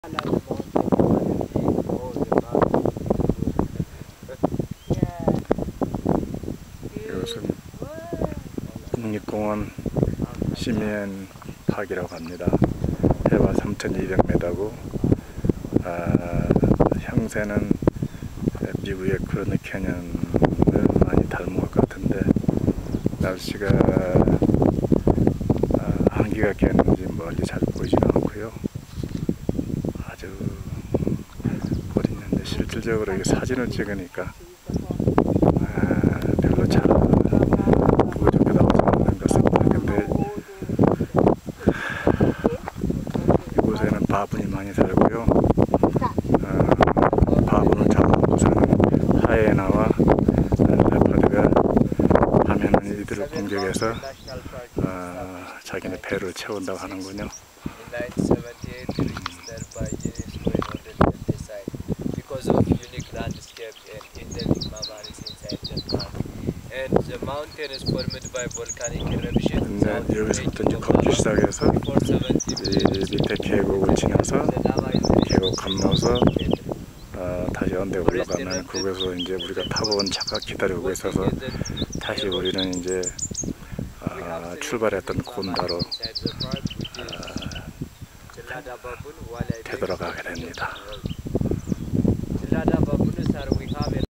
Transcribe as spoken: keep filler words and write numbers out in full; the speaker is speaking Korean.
이것은 국립공원 시미엔 파크라고 합니다. 해발 삼천이백 미터고 아, 형세는 미국의 그랜드 캐년을 많이 닮은 것 같은데 날씨가 아, 한기가 깼는지 멀리 잘 보이지는 않고요. 아주 볼이 있는데 실질적으로 이게 사진을 찍으니까 아, 별로 잘 보기 좋게 나오지 않는 것 같습니다. 근데 이곳에는 바분이 많이 살고요. 어, 바분을 잡아먹고 사는 하이에나와 레퍼드가 하면은 이들을 공격해서 어, 자기네 배를 채운다고 하는군요. 근데 여기서부터 이제 걷기 시작해서 이 밑에 계곡을 지나서 계곡 건너서 어, 다시 언덕에 올라가면 그곳에서 이제 우리가 타고 온 차가 기다리고 있어서 다시 우리는 이제 어, 출발했던 곤다로 어, 되돌아가게 됩니다.